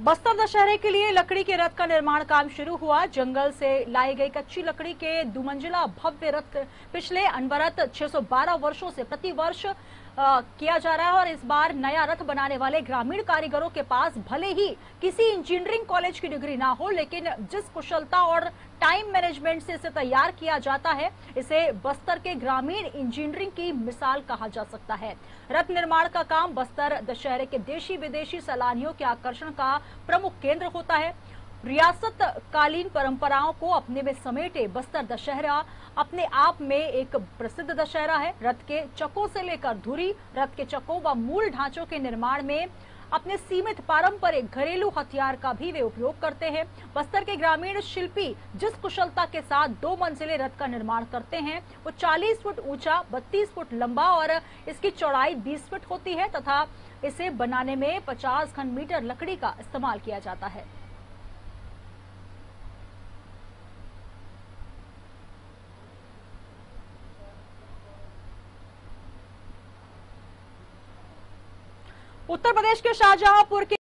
बस्तर दशहरे के लिए लकड़ी के रथ का निर्माण काम शुरू हुआ। जंगल से लाई गई कच्ची लकड़ी के दुमंजिला भव्य रथ पिछले अनवरत 612 वर्षों से प्रतिवर्ष किया जा रहा है और इस बार नया रथ बनाने वाले ग्रामीण कारीगरों के पास भले ही किसी इंजीनियरिंग कॉलेज की डिग्री ना हो, लेकिन जिस कुशलता और टाइम मैनेजमेंट से इसे तैयार किया जाता है, इसे बस्तर के ग्रामीण इंजीनियरिंग की मिसाल कहा जा सकता है। रथ निर्माण का काम बस्तर दशहरे के देशी विदेशी सैलानियों के आकर्षण का प्रमुख केंद्र होता है। रियासत कालीन परंपराओं को अपने में समेटे बस्तर दशहरा अपने आप में एक प्रसिद्ध दशहरा है। रथ के चक्कों से लेकर धुरी, रथ के चक्कों व मूल ढांचों के निर्माण में अपने सीमित पारंपरिक घरेलू हथियार का भी वे उपयोग करते हैं। बस्तर के ग्रामीण शिल्पी जिस कुशलता के साथ 2 मंजिले रथ का निर्माण करते हैं, वो 40 फुट ऊंचा, 32 फुट लंबा और इसकी चौड़ाई 20 फुट होती है तथा इसे बनाने में 50 घन मीटर लकड़ी का इस्तेमाल किया जाता है। उत्तर प्रदेश के शाहजहांपुर के